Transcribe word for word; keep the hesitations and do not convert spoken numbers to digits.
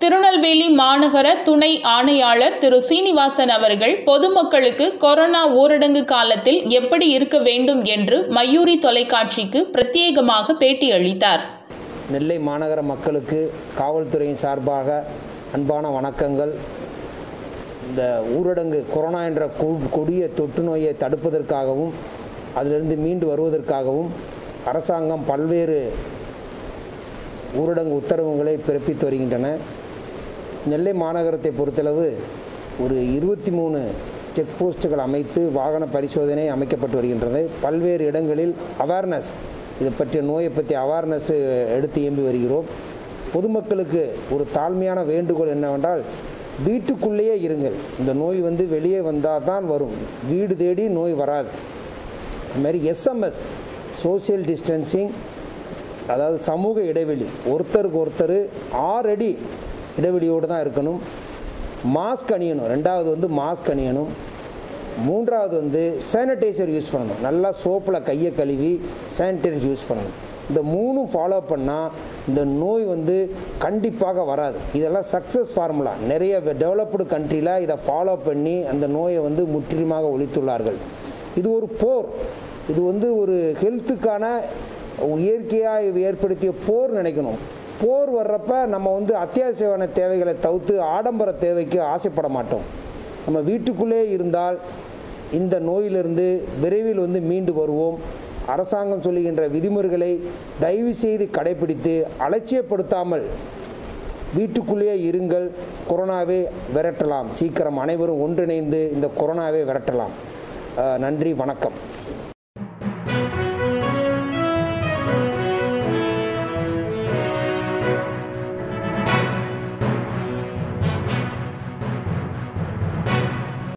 திருநெல்வேலி மாநகர துணை ஆணையாளர் திரு சீனிவாசன் அவர்கள் பொதுமக்களுக்கு கொரோனா ஊரடங்கு காலத்தில் எப்படி இருக்க வேண்டும் என்று மயூரி தொலைக்காட்சிக்கு பிரத்யேகமாக பேட்டி அளித்தார். நெல்லை மாநகர மக்களுக்கு காவல்துறையின் சார்பாக அன்பான வணக்கங்கள். இந்த ஊரடங்கு கொரோனா என்ற கொடிய தொற்று நோயை தடுப்பதற்காகவும் அதிலிருந்து மீண்டு வருவதற்காகவும் அரசாங்கம் பல்வேறு ஊரடங்கு உத்தரவுகளை பிறப்பித்து வருகின்றன. நெல்லை மாநகரத்தை பொறுத்தளவு ஒரு இருபத்தி மூணு செக் போஸ்ட்டுகள் அமைத்து வாகன பரிசோதனை அமைக்கப்பட்டு வருகின்றது. பல்வேறு இடங்களில் அவேர்னஸ், இதை பற்றிய நோயை பற்றி அவேர்னஸ் எடுத்து இயம்பி வருகிறோம். பொதுமக்களுக்கு ஒரு தாழ்மையான வேண்டுகோள் என்னவென்றால், வீட்டுக்குள்ளேயே இருங்கள். இந்த நோய் வந்து வெளியே வந்தால் தான் வரும், வீடு தேடி நோய் வராது. அதுமாதிரி எஸ்எம்எஸ் சோசியல் டிஸ்டன்சிங், அதாவது சமூக இடைவெளி, ஒருத்தருக்கு ஒருத்தர் ஆறு அடி இடைவெளியோடு தான் இருக்கணும். மாஸ்க் அணியணும். ரெண்டாவது வந்து மாஸ்க் அணியணும். மூன்றாவது வந்து சானிடைசர் யூஸ் பண்ணணும். நல்லா சோப்பில் கையை கழுவி சானிடைசர் யூஸ் பண்ணணும். இந்த மூணும் ஃபாலோ பண்ணால் இந்த நோய் வந்து கண்டிப்பாக வராது. இதெல்லாம் சக்ஸஸ் ஃபார்முலா. நிறைய டெவலப்டு கண்ட்ரியில் இதை ஃபாலோ பண்ணி அந்த நோயை வந்து முற்றிலுமாக ஒழித்துள்ளார்கள். இது ஒரு போர். இது வந்து ஒரு ஹெல்த்துக்கான இயற்கையாக ஏற்படுத்திய போர் நினைக்கணும். போர் வர்றப்ப நம்ம வந்து அத்தியாவசியமான தேவைகளை தவிர்த்து ஆடம்பர தேவைக்கு ஆசைப்பட மாட்டோம். நம்ம வீட்டுக்குள்ளே இருந்தால் இந்த நோயிலிருந்து விரைவில் வந்து மீண்டு வருவோம். அரசாங்கம் சொல்லுகின்ற விதிமுறைகளை தயவு செய்து கடைபிடித்து அலட்சியப்படுத்தாமல் வீட்டுக்குள்ளேயே இருங்கள். கொரோனாவை விரட்டலாம். சீக்கிரம் அனைவரும் ஒன்றிணைந்து இந்த கொரோனாவை விரட்டலாம். நன்றி, வணக்கம்.